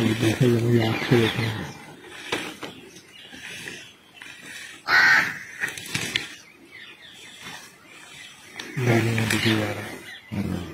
देखो ये मुझे आँख से देखना है। गाड़ी में दिखी जा रहा है।